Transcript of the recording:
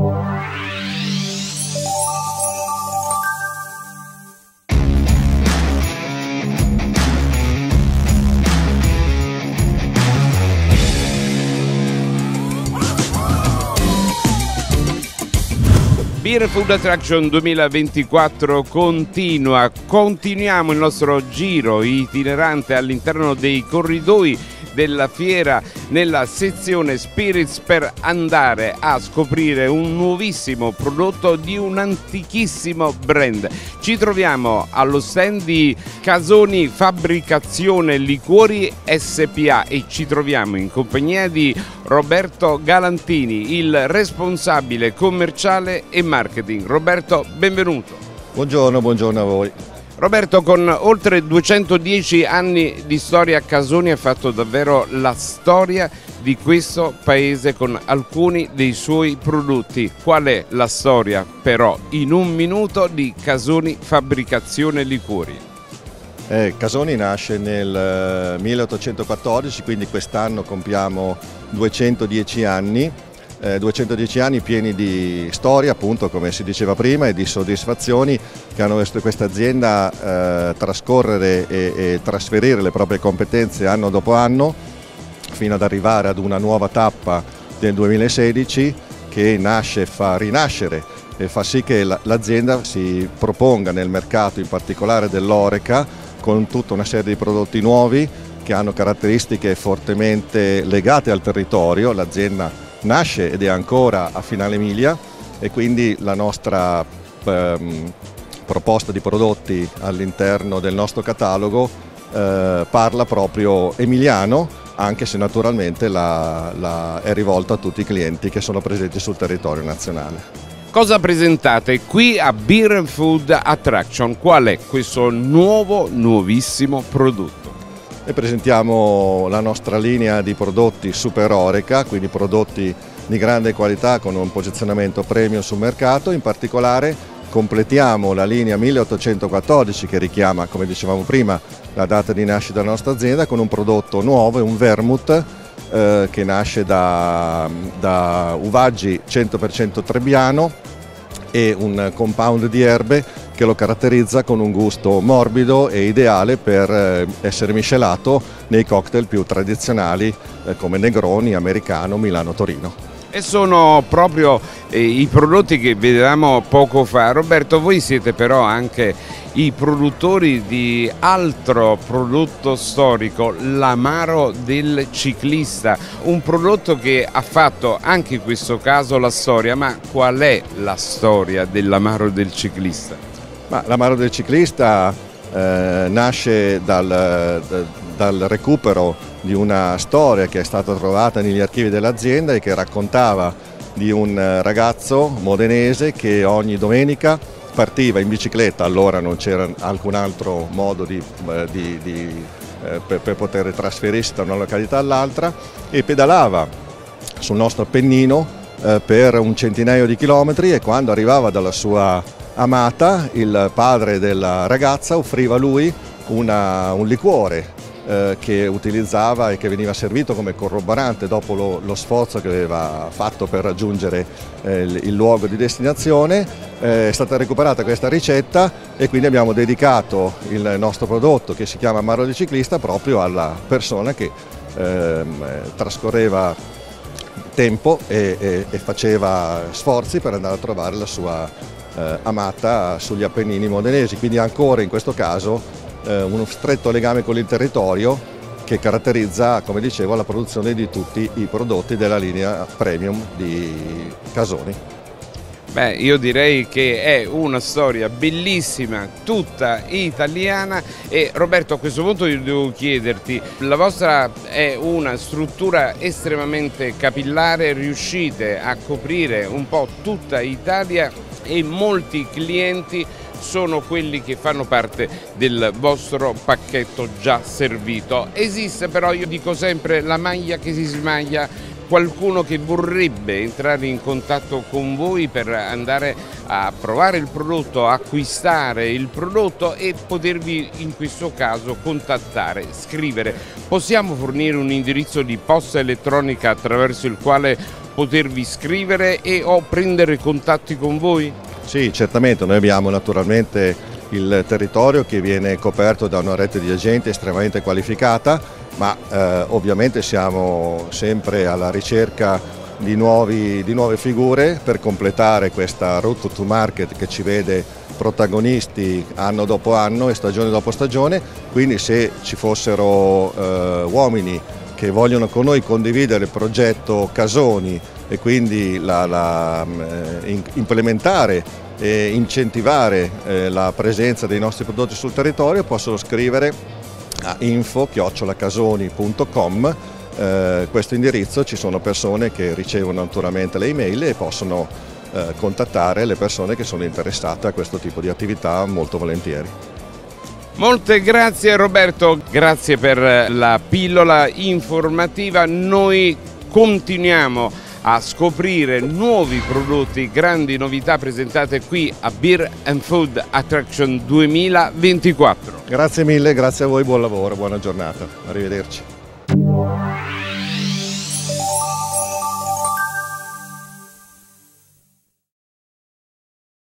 Beer Food Attraction 2024 continuiamo il nostro giro itinerante all'interno dei corridoi della fiera nella sezione Spirits per andare a scoprire un nuovissimo prodotto di un antichissimo brand. Ci troviamo allo stand di Casoni Fabbricazione Liquori SPA e ci troviamo in compagnia di Roberto Galantini, il responsabile commerciale e marketing. Roberto, benvenuto. Buongiorno a voi. Roberto, con oltre 210 anni di storia, Casoni ha fatto davvero la storia di questo paese con alcuni dei suoi prodotti. Qual è la storia, però, in un minuto, di Casoni Fabbricazione Liquori? Casoni nasce nel 1814, quindi quest'anno compiamo 210 anni. 210 anni pieni di storia, appunto, come si diceva prima, e di soddisfazioni che hanno visto questa azienda trascorrere e trasferire le proprie competenze anno dopo anno fino ad arrivare ad una nuova tappa del 2016 che nasce e fa rinascere e fa sì che l'azienda si proponga nel mercato, in particolare dell'Horeca, con tutta una serie di prodotti nuovi che hanno caratteristiche fortemente legate al territorio. L'azienda nasce ed è ancora a Finale Emilia e quindi la nostra proposta di prodotti all'interno del nostro catalogo parla proprio emiliano, anche se naturalmente è rivolta a tutti i clienti che sono presenti sul territorio nazionale. Cosa presentate qui a Beer Food Attraction? Qual è questo nuovissimo prodotto? E presentiamo la nostra linea di prodotti Super Horeca, quindi prodotti di grande qualità con un posizionamento premium sul mercato. In particolare completiamo la linea 1814 che richiama, come dicevamo prima, la data di nascita della nostra azienda, con un prodotto nuovo, un vermouth che nasce da uvaggi 100% trebbiano e un compound di erbe che lo caratterizza con un gusto morbido e ideale per essere miscelato nei cocktail più tradizionali come Negroni, Americano, Milano, Torino. E sono proprio i prodotti che vedevamo poco fa. Roberto, voi siete però anche i produttori di altro prodotto storico, l'amaro del ciclista, un prodotto che ha fatto anche in questo caso la storia. Ma qual è la storia dell'amaro del ciclista? L'amaro del ciclista nasce dal recupero di una storia che è stata trovata negli archivi dell'azienda e che raccontava di un ragazzo modenese che ogni domenica partiva in bicicletta. Allora non c'era alcun altro modo per poter trasferirsi da una località all'altra, e pedalava sul nostro Appennino per un centinaio di chilometri, e quando arrivava dalla sua amata, il padre della ragazza offriva a lui un liquore che utilizzava e che veniva servito come corroborante dopo lo sforzo che aveva fatto per raggiungere il luogo di destinazione. È stata recuperata questa ricetta e quindi abbiamo dedicato il nostro prodotto, che si chiama Amaro del Ciclista, proprio alla persona che trascorreva tempo e faceva sforzi per andare a trovare la sua amata sugli Appennini modenesi. Quindi ancora in questo caso uno stretto legame con il territorio che caratterizza, come dicevo, la produzione di tutti i prodotti della linea premium di Casoni. Io direi che è una storia bellissima, tutta italiana. E Roberto, a questo punto io devo chiederti, la vostra è una struttura estremamente capillare, riuscite a coprire un po' tutta Italia e molti clienti sono quelli che fanno parte del vostro pacchetto già servito. Esiste però, io dico sempre, la maglia che si smaglia, qualcuno che vorrebbe entrare in contatto con voi per andare a provare il prodotto, acquistare il prodotto e potervi in questo caso contattare, scrivere. Possiamo fornire un indirizzo di posta elettronica attraverso il quale potervi scrivere e o prendere contatti con voi? Sì, certamente, noi abbiamo naturalmente il territorio che viene coperto da una rete di agenti estremamente qualificata, ma ovviamente siamo sempre alla ricerca di nuove figure per completare questa route to market che ci vede protagonisti anno dopo anno e stagione dopo stagione, quindi se ci fossero uomini che vogliono con noi condividere il progetto Casoni e quindi implementare e incentivare la presenza dei nostri prodotti sul territorio, possono scrivere a info@casoni.com. Questo indirizzo, ci sono persone che ricevono naturalmente le email e possono contattare le persone che sono interessate a questo tipo di attività molto volentieri. Molte grazie Roberto, grazie per la pillola informativa. Noi continuiamo a scoprire nuovi prodotti, grandi novità presentate qui a Beer and Food Attraction 2024. Grazie mille, grazie a voi, buon lavoro, buona giornata, arrivederci.